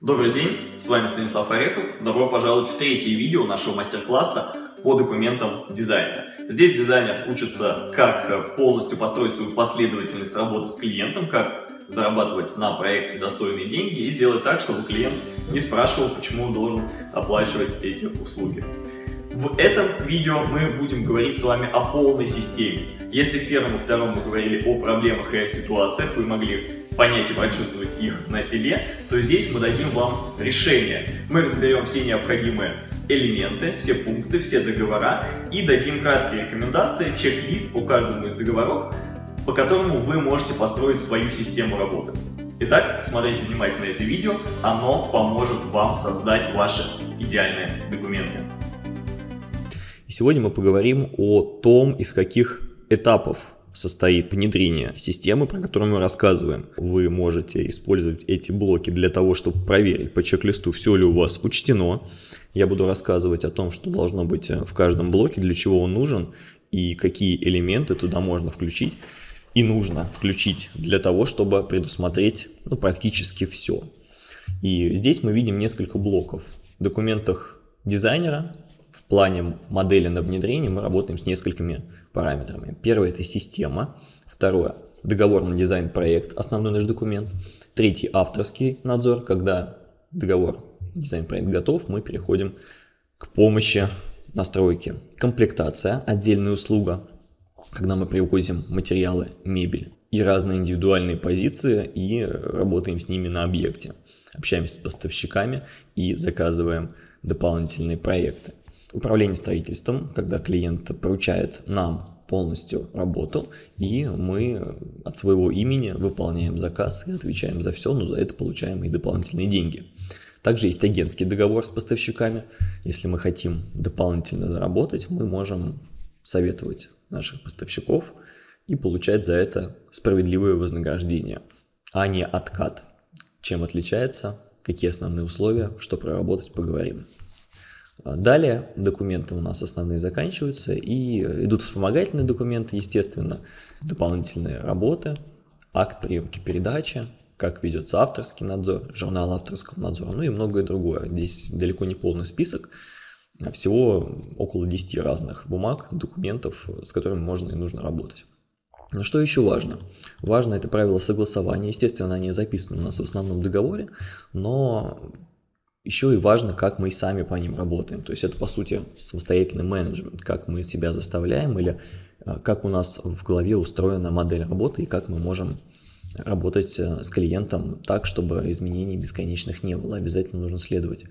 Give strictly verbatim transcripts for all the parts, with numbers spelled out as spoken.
Добрый день, с вами Станислав Орехов. Добро пожаловать в третье видео нашего мастер-класса по документам дизайнера. Здесь дизайнер учится, как полностью построить свою последовательность работы с клиентом, как зарабатывать на проекте достойные деньги и сделать так, чтобы клиент не спрашивал, почему он должен оплачивать эти услуги. В этом видео мы будем говорить с вами о полной системе. Если в первом и втором мы говорили о проблемах и о ситуациях, вы могли понять и прочувствовать их на себе, то здесь мы дадим вам решение. Мы разберем все необходимые элементы, все пункты, все договора и дадим краткие рекомендации, чек-лист по каждому из договоров, по которому вы можете построить свою систему работы. Итак, смотрите внимательно это видео, оно поможет вам создать ваши идеальные документы. Сегодня мы поговорим о том, из каких этапов состоит внедрение системы, про которую мы рассказываем. Вы можете использовать эти блоки для того, чтобы проверить по чек-листу, все ли у вас учтено. Я буду рассказывать о том, что должно быть в каждом блоке, для чего он нужен и какие элементы туда можно включить и нужно включить для того, чтобы предусмотреть ну, практически все. И здесь мы видим несколько блоков. В документах дизайнера в плане модели на внедрение мы работаем с несколькими параметрами. Первое – это система. Второе – договор на дизайн-проект, основной наш документ. Третий – авторский надзор. Когда договор, дизайн-проект готов, мы переходим к помощи настройки. Комплектация – отдельная услуга, когда мы привозим материалы, мебель и разные индивидуальные позиции и работаем с ними на объекте. Общаемся с поставщиками и заказываем дополнительные проекты. Управление строительством, когда клиент поручает нам полностью работу, и мы от своего имени выполняем заказ и отвечаем за все, но за это получаем и дополнительные деньги. Также есть агентский договор с поставщиками. Если мы хотим дополнительно заработать, мы можем советовать наших поставщиков и получать за это справедливое вознаграждение, а не откат. Чем отличается, какие основные условия, что проработать, поговорим. Далее документы у нас основные заканчиваются и идут вспомогательные документы, естественно, дополнительные работы, акт приемки передачи, как ведется авторский надзор, журнал авторского надзора, ну и многое другое. Здесь далеко не полный список, всего около десяти разных бумаг, документов, с которыми можно и нужно работать. Но что еще важно? Важно это правило согласования, естественно, они записаны у нас в основном договоре, но еще и важно, как мы сами по ним работаем. То есть это, по сути, самостоятельный менеджмент, как мы себя заставляем или как у нас в голове устроена модель работы и как мы можем работать с клиентом так, чтобы изменений бесконечных не было. Обязательно нужно следовать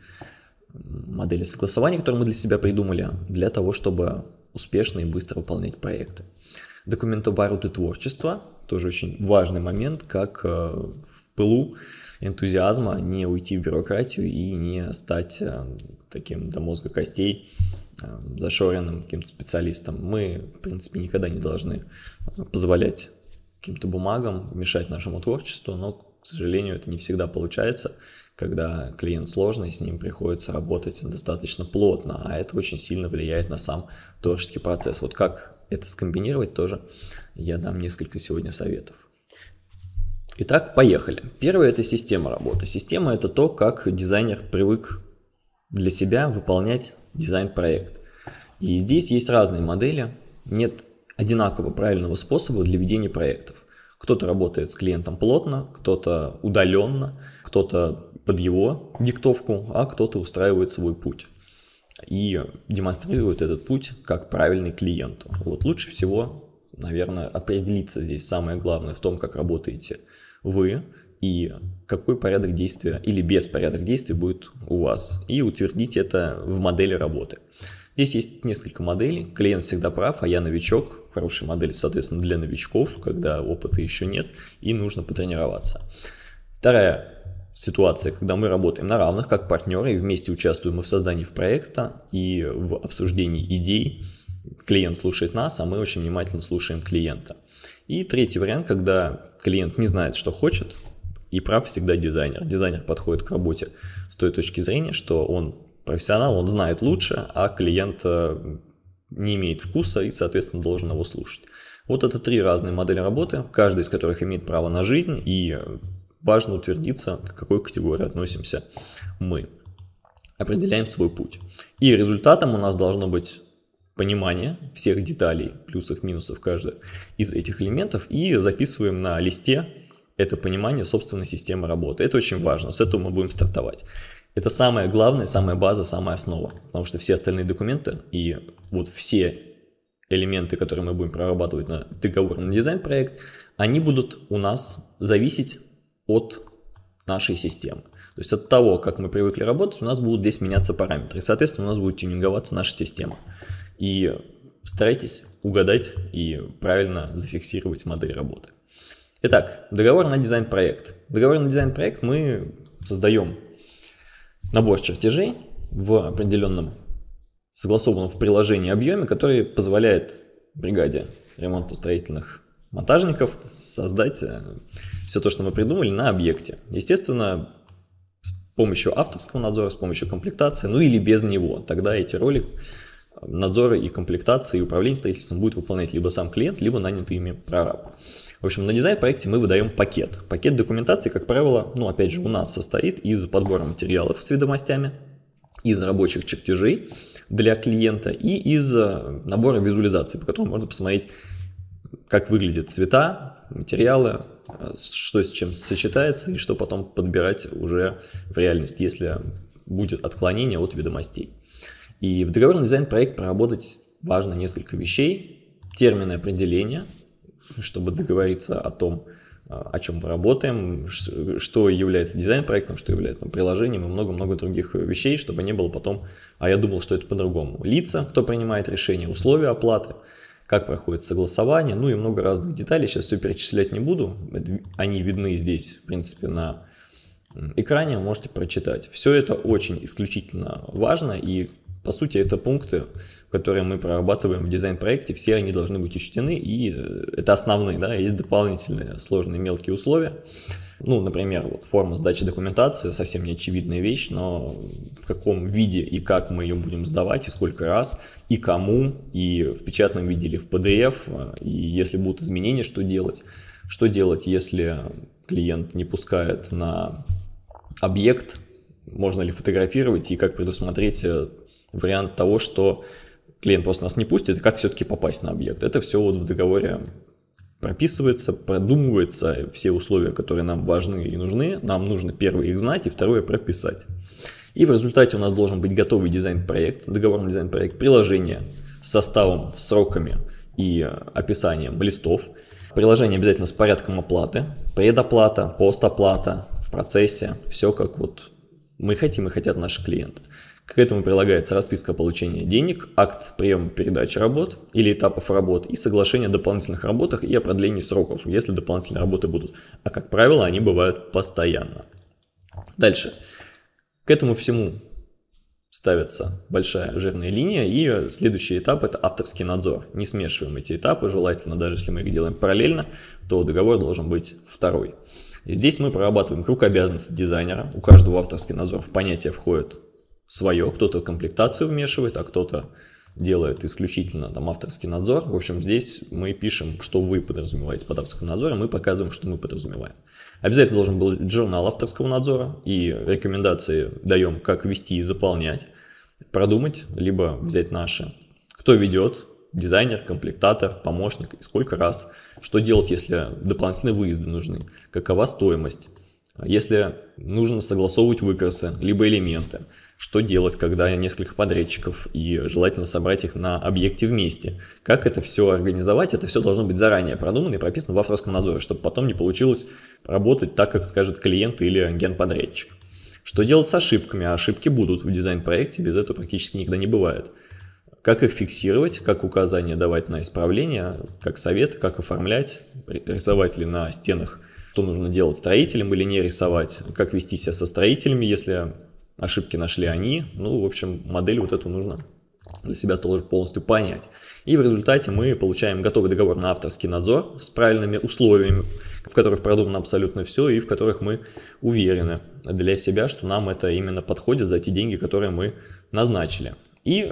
модели согласования, которые мы для себя придумали, для того, чтобы успешно и быстро выполнять проекты. Документооборот и творчество – тоже очень важный момент, как в пылу энтузиазма не уйти в бюрократию и не стать таким до мозга костей зашоренным каким-то специалистом. Мы, в принципе, никогда не должны позволять каким-то бумагам мешать нашему творчеству, но, к сожалению, это не всегда получается, когда клиент сложный, с ним приходится работать достаточно плотно, а это очень сильно влияет на сам творческий процесс. Вот как это скомбинировать, тоже я дам несколько сегодня советов. Итак, поехали. Первое – это система работы. Система – это то, как дизайнер привык для себя выполнять дизайн-проект. И здесь есть разные модели. Нет одинакового правильного способа для ведения проектов. Кто-то работает с клиентом плотно, кто-то удаленно, кто-то под его диктовку, а кто-то устраивает свой путь и демонстрирует этот путь как правильный клиенту. Вот лучше всего, наверное, определиться здесь самое главное в том, как работаете вы и какой порядок действия или беспорядок действий будет у вас, и утвердить это в модели работы. Здесь есть несколько моделей. Клиент всегда прав, а я новичок. Хорошая модель, соответственно, для новичков, когда опыта еще нет и нужно потренироваться. Вторая ситуация, когда мы работаем на равных, как партнеры, и вместе участвуем и в создании проекта, и в обсуждении идей. Клиент слушает нас, а мы очень внимательно слушаем клиента. И третий вариант, когда клиент не знает, что хочет, и прав всегда дизайнер. Дизайнер подходит к работе с той точки зрения, что он профессионал, он знает лучше, а клиент не имеет вкуса и, соответственно, должен его слушать. Вот это три разные модели работы, каждая из которых имеет право на жизнь, и важно утвердиться, к какой категории относимся мы. Определяем свой путь. И результатом у нас должно быть понимание всех деталей, плюсов, минусов каждого из этих элементов, и записываем на листе это понимание собственной системы работы. Это очень важно, с этого мы будем стартовать. Это самое главное, самая база, самая основа, потому что все остальные документы и вот все элементы, которые мы будем прорабатывать на договор на дизайн-проект, они будут у нас зависеть от нашей системы. То есть от того, как мы привыкли работать, у нас будут здесь меняться параметры. И, соответственно, у нас будет тюнинговаться наша система. И старайтесь угадать и правильно зафиксировать модель работы. Итак, договор на дизайн-проект. Договор на дизайн-проект мы создаем набор чертежей в определенном согласованном в приложении объеме, который позволяет бригаде ремонтно-строительных монтажников создать все то, что мы придумали на объекте. Естественно, с помощью авторского надзора, с помощью комплектации, ну или без него. Тогда эти роли надзора и комплектации и управления строительством будет выполнять либо сам клиент, либо нанятый ими прораб. В общем, на дизайн-проекте мы выдаем пакет. Пакет документации, как правило, ну опять же, у нас состоит из подбора материалов с ведомостями, из рабочих чертежей для клиента и из набора визуализации, по которому можно посмотреть, как выглядят цвета, материалы, что с чем сочетается и что потом подбирать уже в реальности, если будет отклонение от ведомостей. И в договорный дизайн-проект проработать важно несколько вещей. Термины определения, чтобы договориться о том, о чем мы работаем, что является дизайн-проектом, что является там, приложением и много-много других вещей, чтобы не было потом, а я думал, что это по-другому. Лица, кто принимает решение, условия оплаты, как проходит согласование, ну и много разных деталей. Сейчас все перечислять не буду, они видны здесь, в принципе, на экране, вы можете прочитать. Все это очень исключительно важно, и по сути это пункты, которые мы прорабатываем в дизайн-проекте, все они должны быть учтены, и это основные, да, есть дополнительные сложные мелкие условия. Ну, например, вот форма сдачи документации, совсем не очевидная вещь, но в каком виде и как мы ее будем сдавать, и сколько раз, и кому, и в печатном виде или в пи ди эф, и если будут изменения, что делать. Что делать, если клиент не пускает на объект, можно ли фотографировать, и как предусмотреть вариант того, что клиент просто нас не пустит, и как все-таки попасть на объект. Это все вот в договоре прописывается, продумывается, все условия, которые нам важны и нужны. Нам нужно первое их знать и второе прописать. И в результате у нас должен быть готовый дизайн-проект, договорный дизайн-проект, приложение с составом, сроками и описанием листов. Приложение обязательно с порядком оплаты, предоплата, постоплата, в процессе, все как вот мы хотим и хотят наши клиенты. К этому прилагается расписка получения денег, акт приема передачи работ или этапов работ и соглашение о дополнительных работах и о продлении сроков, если дополнительные работы будут. А как правило, они бывают постоянно. Дальше. К этому всему ставится большая жирная линия, и следующий этап – это авторский надзор. Не смешиваем эти этапы, желательно, даже если мы их делаем параллельно, то договор должен быть второй. И здесь мы прорабатываем круг обязанностей дизайнера. У каждого авторский надзор в понятие входит свое, кто-то комплектацию вмешивает, а кто-то делает исключительно там авторский надзор. В общем, здесь мы пишем, что вы подразумеваете под авторским надзором, мы показываем, что мы подразумеваем. Обязательно должен быть журнал авторского надзора, и рекомендации даем, как вести и заполнять, продумать, либо взять наши. Кто ведет, дизайнер, комплектатор, помощник, и сколько раз, что делать, если дополнительные выезды нужны, какова стоимость. Если нужно согласовывать выкрасы, либо элементы, что делать, когда несколько подрядчиков и желательно собрать их на объекте вместе. Как это все организовать, это все должно быть заранее продумано и прописано в авторском надзоре, чтобы потом не получилось работать так, как скажет клиент или генподрядчик. Что делать с ошибками? А ошибки будут в дизайн-проекте, без этого практически никогда не бывает. Как их фиксировать, как указания давать на исправление, как совет, как оформлять, рисовать ли на стенах, что нужно делать строителям или не рисовать, как вести себя со строителями, если ошибки нашли они. Ну, в общем, модель вот эту нужно для себя тоже полностью понять. И в результате мы получаем готовый договор на авторский надзор с правильными условиями, в которых продумано абсолютно все и в которых мы уверены для себя, что нам это именно подходит за те деньги, которые мы назначили. И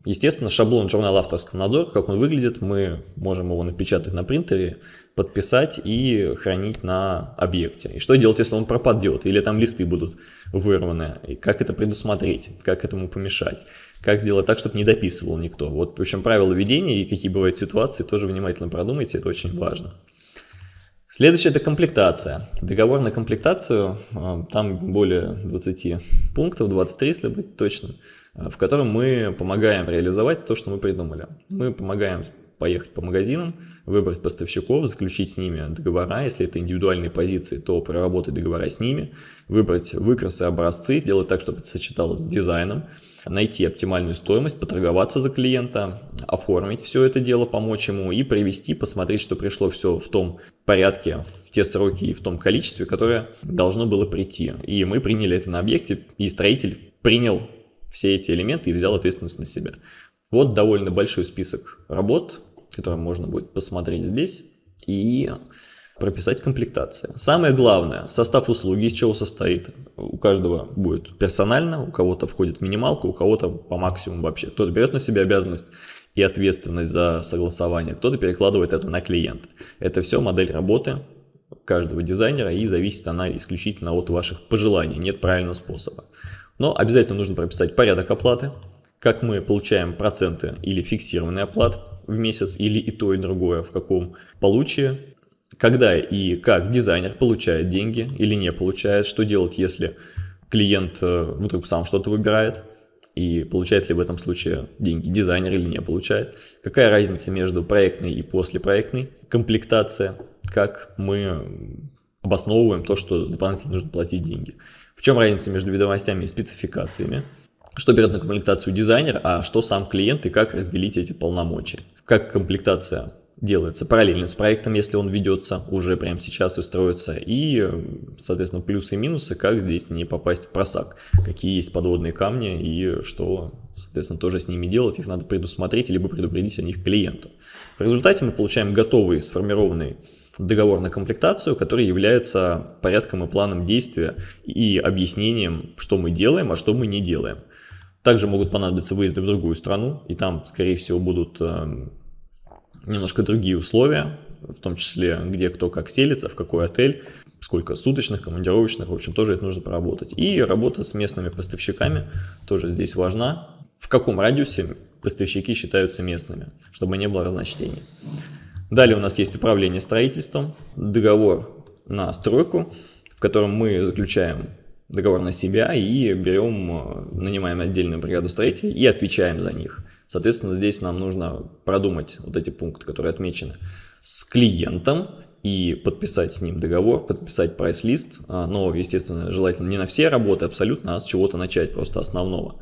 Естественно, шаблон журнала авторского надзора, как он выглядит, мы можем его напечатать на принтере, подписать и хранить на объекте. И что делать, если он пропадет, или там листы будут вырваны, и как это предусмотреть, как этому помешать, как сделать так, чтобы не дописывал никто. Вот, в общем, правила ведения и какие бывают ситуации, тоже внимательно продумайте, это очень важно. Следующее – это комплектация. Договор на комплектацию, там более двадцати пунктов, двадцать три, если быть точным, в котором мы помогаем реализовать то, что мы придумали. Мы помогаем поехать по магазинам, выбрать поставщиков, заключить с ними договора, если это индивидуальные позиции, то проработать договора с ними, выбрать выкрасы, образцы, сделать так, чтобы это сочеталось с дизайном, найти оптимальную стоимость, поторговаться за клиента, оформить все это дело, помочь ему и привести, посмотреть, что пришло все в том порядке, в те сроки и в том количестве, которое должно было прийти. И мы приняли это на объекте, и строитель принял все эти элементы и взял ответственность на себя. Вот довольно большой список работ, который можно будет посмотреть здесь и прописать комплектация. Самое главное, состав услуги из чего состоит. У каждого будет персонально, у кого-то входит минималка, у кого-то по максимуму вообще. Кто-то берет на себя обязанность и ответственность за согласование, кто-то перекладывает это на клиента. Это все модель работы каждого дизайнера, и зависит она исключительно от ваших пожеланий, нет правильного способа. Но обязательно нужно прописать порядок оплаты, как мы получаем проценты или фиксированный оплат в месяц, или и то, и другое, в каком получае, когда и как дизайнер получает деньги или не получает, что делать, если клиент вдруг сам что-то выбирает, и получает ли в этом случае деньги дизайнер или не получает, какая разница между проектной и послепроектной комплектацией, как мы обосновываем то, что дополнительно нужно платить деньги. В чем разница между ведомостями и спецификациями, что берет на комплектацию дизайнер, а что сам клиент, и как разделить эти полномочия. Как комплектация делается параллельно с проектом, если он ведется уже прямо сейчас и строится, и, соответственно, плюсы и минусы, как здесь не попасть в просак, какие есть подводные камни и что, соответственно, тоже с ними делать, их надо предусмотреть, либо предупредить о них клиенту. В результате мы получаем готовый, сформированный договор на комплектацию, который является порядком и планом действия и объяснением, что мы делаем, а что мы не делаем. Также могут понадобиться выезды в другую страну, и там, скорее всего, будут э, немножко другие условия, в том числе, где кто как селится, в какой отель, сколько суточных, командировочных, в общем, тоже это нужно проработать. И работа с местными поставщиками тоже здесь важна. В каком радиусе поставщики считаются местными, чтобы не было разночтений. Далее у нас есть управление строительством, договор на стройку, в котором мы заключаем договор на себя и берем, нанимаем отдельную бригаду строителей и отвечаем за них. Соответственно, здесь нам нужно продумать вот эти пункты, которые отмечены, с клиентом и подписать с ним договор, подписать прайс-лист, но, естественно, желательно не на все работы абсолютно, а с чего-то начать, просто основного.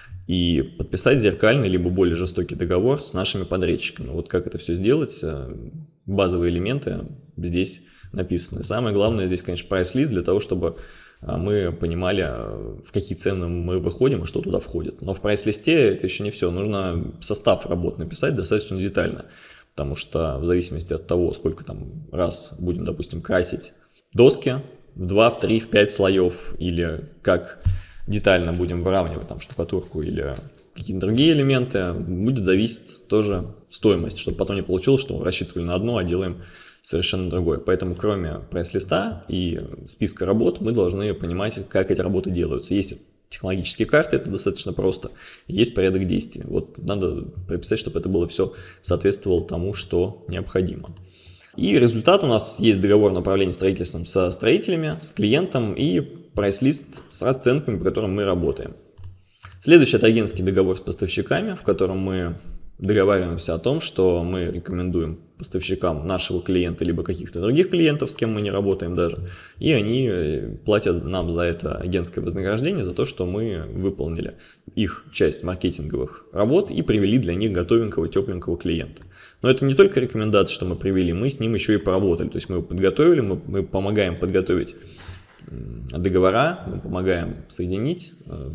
И подписать зеркальный, либо более жестокий договор с нашими подрядчиками. Вот как это все сделать, базовые элементы здесь написаны. Самое главное здесь, конечно, прайс-лист для того, чтобы мы понимали, в какие цены мы выходим и что туда входит. Но в прайс-листе это еще не все. Нужно состав работ написать достаточно детально, потому что в зависимости от того, сколько там раз будем, допустим, красить доски в два, в три, в пять слоев, или как детально будем выравнивать там штукатурку или какие-то другие элементы, будет зависеть тоже стоимость, чтобы потом не получилось, что рассчитывали на одно, а делаем совершенно другое. Поэтому кроме прайс-листа и списка работ мы должны понимать, как эти работы делаются. Есть технологические карты, это достаточно просто, есть порядок действий. Вот надо прописать, чтобы это было все соответствовало тому, что необходимо. И результат у нас есть договор на управление строительством со строителями, с клиентом и прайс-лист с расценками, по которым мы работаем. Следующий – это агентский договор с поставщиками, в котором мы договариваемся о том, что мы рекомендуем поставщикам нашего клиента, либо каких-то других клиентов, с кем мы не работаем даже, и они платят нам за это агентское вознаграждение, за то, что мы выполнили их часть маркетинговых работ и привели для них готовенького, тепленького клиента. Но это не только рекомендация, что мы привели, мы с ним еще и поработали, то есть мы его подготовили, мы, мы помогаем подготовить договора, мы помогаем соединить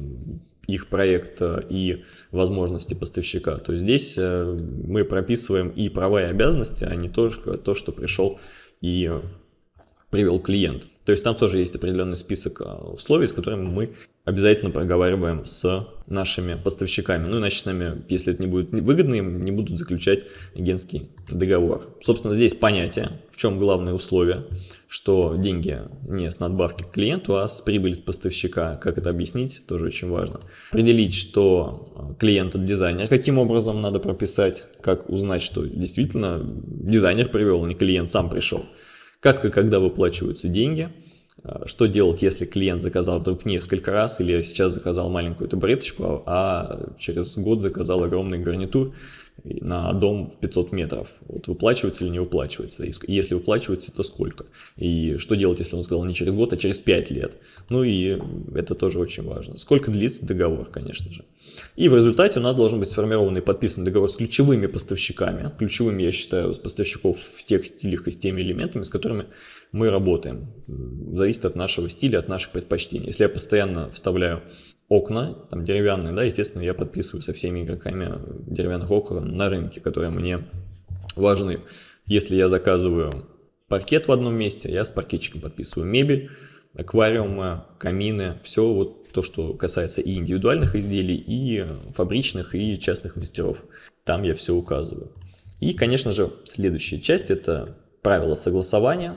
их проект и возможности поставщика. То есть здесь мы прописываем и права, и обязанности, а не только то, что пришел и привел клиент. То есть там тоже есть определенный список условий, с которыми мы обязательно проговариваем с нашими поставщиками. Ну, иначе с нами, если это не будет выгодно, им не будут заключать агентский договор. Собственно, здесь понятие, в чем главное условие, что деньги не с надбавки к клиенту, а с прибыли с поставщика. Как это объяснить, тоже очень важно. Определить, что клиент от дизайнера, каким образом надо прописать, как узнать, что действительно дизайнер привел, а не клиент сам пришел. Как и когда выплачиваются деньги, что делать, если клиент заказал вдруг несколько раз, или сейчас заказал маленькую табуреточку, а через год заказал огромный гарнитур на дом в пятьсот метров. Вот выплачивается или не выплачивается? И если выплачивается, то сколько? И что делать, если он сказал не через год, а через пять лет? Ну и это тоже очень важно. Сколько длится договор, конечно же. И в результате у нас должен быть сформирован и подписан договор с ключевыми поставщиками. Ключевыми, я считаю, поставщиков в тех стилях и с теми элементами, с которыми мы работаем. Зависит от нашего стиля, от наших предпочтений. Если я постоянно вставляю окна, там деревянные, да, естественно, я подписываю со всеми игроками деревянных окон на рынке, которые мне важны. Если я заказываю паркет в одном месте, я с паркетчиком подписываю мебель, аквариумы, камины, все вот то, что касается и индивидуальных изделий, и фабричных, и частных мастеров. Там я все указываю. И, конечно же, следующая часть – это правила согласования.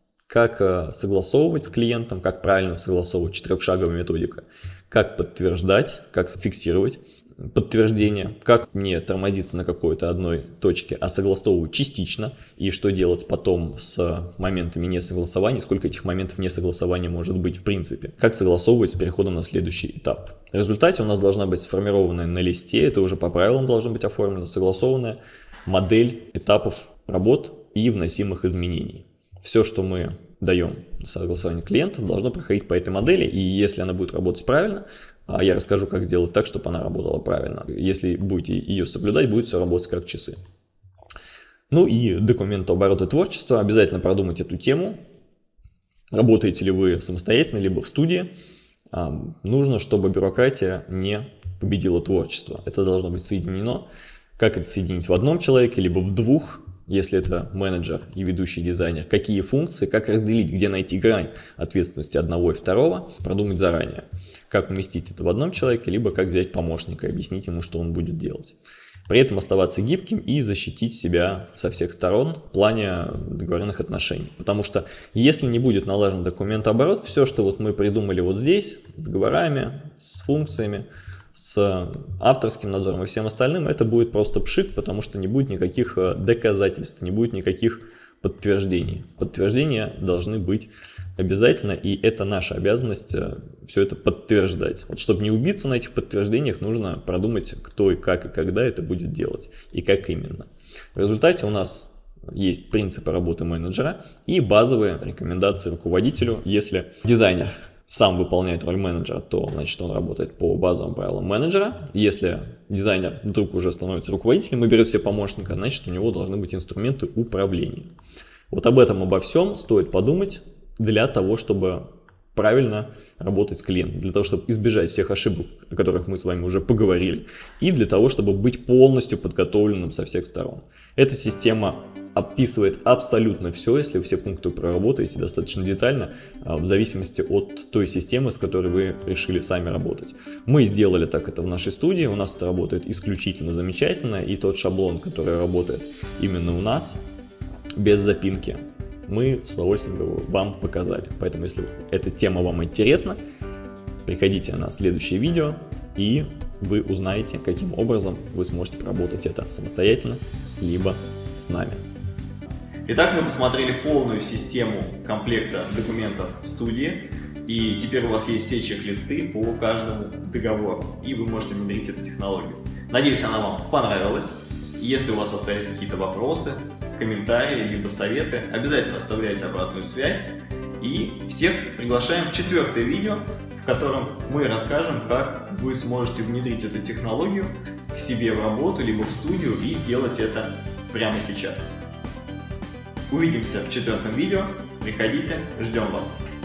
Как согласовывать с клиентом, как правильно согласовывать, четырехшаговая методика, как подтверждать, как фиксировать подтверждение, как не тормозиться на какой-то одной точке, а согласовывать частично, и что делать потом с моментами несогласования, сколько этих моментов несогласования может быть в принципе, как согласовывать с переходом на следующий этап. В результате у нас должна быть сформированная на листе, это уже по правилам должно быть оформлено, согласованная модель этапов работ и вносимых изменений. Все, что мы даем на согласование клиентов, должно проходить по этой модели, и если она будет работать правильно, я расскажу, как сделать так, чтобы она работала правильно. Если будете ее соблюдать, будет все работать как часы. Ну и документооборот и творчество. Обязательно продумать эту тему. Работаете ли вы самостоятельно, либо в студии. Нужно, чтобы бюрократия не победила творчество. Это должно быть соединено. Как это соединить в одном человеке, либо в двух? Если это менеджер и ведущий дизайнер, какие функции, как разделить, где найти грань ответственности одного и второго, продумать заранее. Как уместить это в одном человеке, либо как взять помощника и объяснить ему, что он будет делать. При этом оставаться гибким и защитить себя со всех сторон в плане договоренных отношений. Потому что если не будет налажен документооборот, все, что вот мы придумали вот здесь, с договорами, с функциями, с авторским надзором и всем остальным, это будет просто пшик, потому что не будет никаких доказательств, не будет никаких подтверждений. Подтверждения должны быть обязательно, и это наша обязанность все это подтверждать. Вот чтобы не убиться на этих подтверждениях, нужно продумать, кто и как и когда это будет делать, и как именно. В результате у нас есть принципы работы менеджера и базовые рекомендации руководителю. Если дизайнер сам выполняет роль менеджера, то значит он работает по базовым правилам менеджера. Если дизайнер вдруг уже становится руководителем и берет себе помощника, значит у него должны быть инструменты управления. Вот об этом, обо всем стоит подумать для того, чтобы правильно работать с клиентом, для того, чтобы избежать всех ошибок, о которых мы с вами уже поговорили, и для того, чтобы быть полностью подготовленным со всех сторон. Эта система описывает абсолютно все, если вы все пункты проработаете достаточно детально, в зависимости от той системы, с которой вы решили сами работать. Мы сделали так это в нашей студии, у нас это работает исключительно замечательно, и тот шаблон, который работает именно у нас, без запинки, мы с удовольствием его вам показали. Поэтому, если эта тема вам интересна, приходите на следующее видео, и вы узнаете, каким образом вы сможете проработать это самостоятельно, либо с нами. Итак, мы посмотрели полную систему комплекта документов в студии, и теперь у вас есть все чек-листы по каждому договору, и вы можете внедрить эту технологию. Надеюсь, она вам понравилась. Если у вас остались какие-то вопросы, комментарии, либо советы, обязательно оставляйте обратную связь. И всех приглашаем в четвертое видео, в котором мы расскажем, как вы сможете внедрить эту технологию к себе в работу, либо в студию, и сделать это прямо сейчас. Увидимся в четвертом видео. Приходите, ждем вас.